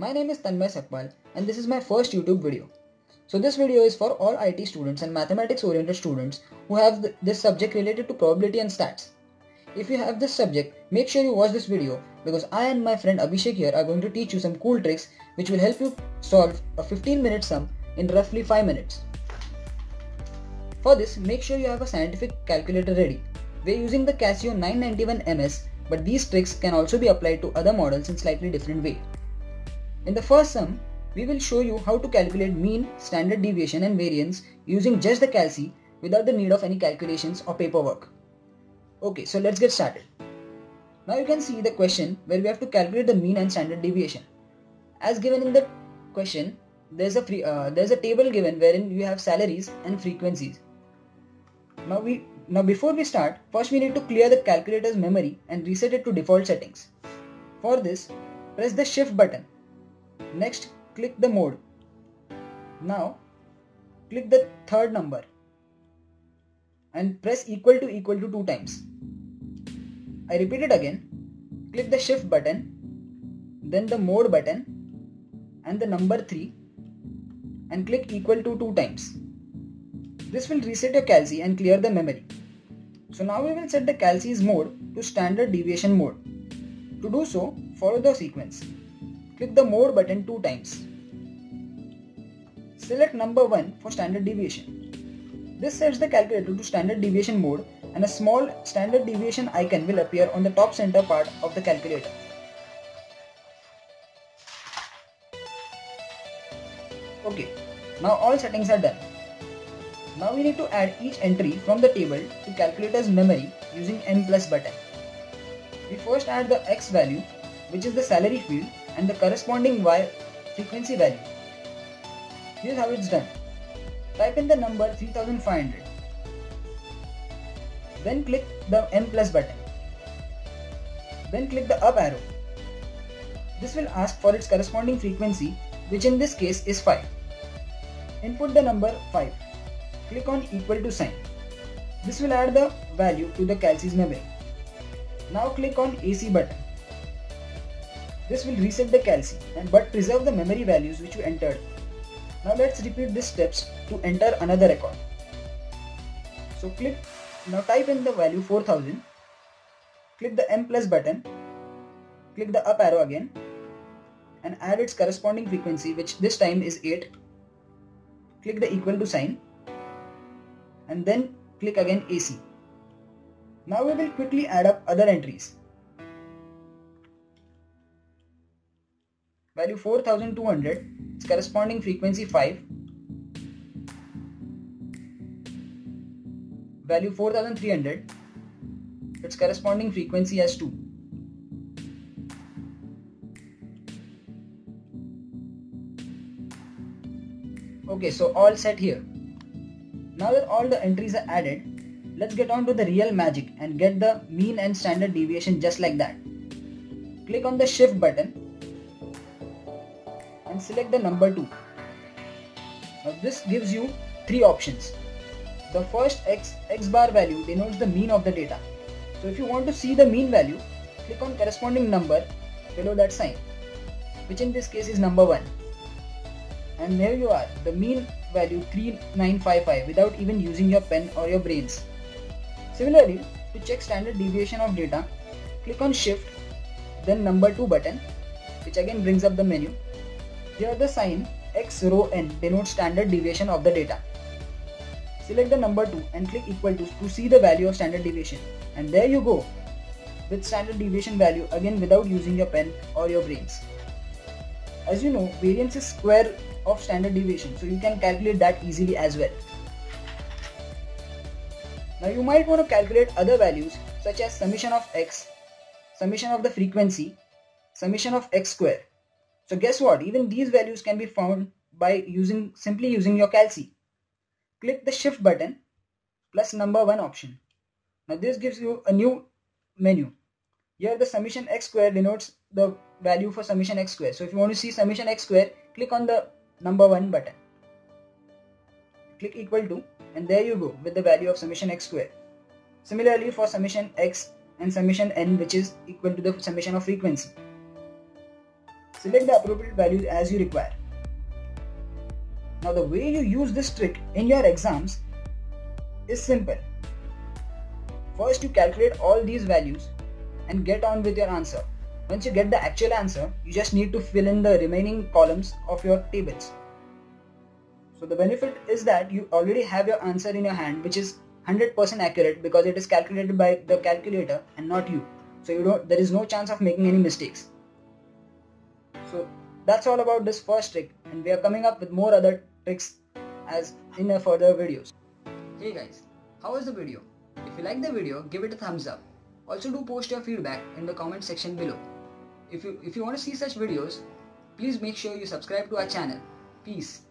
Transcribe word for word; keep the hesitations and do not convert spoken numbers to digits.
My name is Tanmay Sakpal and this is my first YouTube video. So this video is for all I T students and mathematics oriented students who have th this subject related to probability and stats. If you have this subject, make sure you watch this video because I and my friend Abhishek here are going to teach you some cool tricks which will help you solve a fifteen minute sum in roughly five minutes. For this, make sure you have a scientific calculator ready. We are using the Casio nine ninety-one M S, but these tricks can also be applied to other models in slightly different way. In the first sum, we will show you how to calculate mean, standard deviation and variance using just the calci without the need of any calculations or paperwork. Okay, so let's get started. Now you can see the question where we have to calculate the mean and standard deviation. As given in the question, there's a free, uh, there's a table given wherein you have salaries and frequencies. Now we now before we start, first we need to clear the calculator's memory and reset it to default settings. For this, press the shift button. Next, click the mode. Now, click the third number and press equal to equal to two times. I repeat it again. Click the shift button, then the mode button and the number three and click equal to two times. This will reset your calci and clear the memory. So now we will set the calci's mode to standard deviation mode. To do so, follow the sequence. Click the mode button two times. Select number one for standard deviation. This sets the calculator to standard deviation mode and a small standard deviation icon will appear on the top center part of the calculator. Okay, now all settings are done. Now we need to add each entry from the table to calculator's memory using N plus button. We first add the X value, which is the salary field, and the corresponding Y frequency value. Here's how it's done. Type in the number three thousand five hundred. Then click the M plus button. Then click the up arrow. This will ask for its corresponding frequency, which in this case is five. Input the number five. Click on equal to sign. This will add the value to the calci's memory. Now click on A C button. This will reset the calci and but preserve the memory values which you entered. Now let's repeat these steps to enter another record. So click, now type in the value four thousand, click the M plus button, click the up arrow again and add its corresponding frequency, which this time is eight. Click the equal to sign and then click again A C. Now we will quickly add up other entries. Value four thousand two hundred, its corresponding frequency five. Value four thousand three hundred, its corresponding frequency as two. Okay, so all set here. Now that all the entries are added, let's get on to the real magic and get the mean and standard deviation just like that. Click on the shift button and select the number two. Now this gives you three options. The first X, X bar value denotes the mean of the data. So if you want to see the mean value, click on corresponding number below that sign, which in this case is number one. And there you are, the mean value three nine five five without even using your pen or your brains. Similarly, to check standard deviation of data, click on shift, then number two button, which again brings up the menu. Here the sign X row N denotes standard deviation of the data. Select the number two and click equal to to see the value of standard deviation. And there you go, with standard deviation value again without using your pen or your brains. As you know, variance is square of standard deviation, so you can calculate that easily as well. Now you might want to calculate other values such as summation of X, summation of the frequency, summation of X square. So guess what, even these values can be found by using simply using your calci. Click the shift button plus number one option. Now this gives you a new menu. Here the summation X square denotes the value for summation X square. So if you want to see summation X square, click on the number one button. Click equal to and there you go with the value of summation X square. Similarly for summation X and summation N, which is equal to the summation of frequency. Select the appropriate values as you require. Now the way you use this trick in your exams is simple. First you calculate all these values and get on with your answer. Once you get the actual answer, you just need to fill in the remaining columns of your tables. So the benefit is that you already have your answer in your hand, which is one hundred percent accurate because it is calculated by the calculator and not you. So you don't, there is no chance of making any mistakes. So that's all about this first trick, and we are coming up with more other tricks as in the further videos. Hey guys, how was the video? If you like the video, give it a thumbs up. Also do post your feedback in the comment section below. If you if you want to see such videos, please make sure you subscribe to our channel. Peace.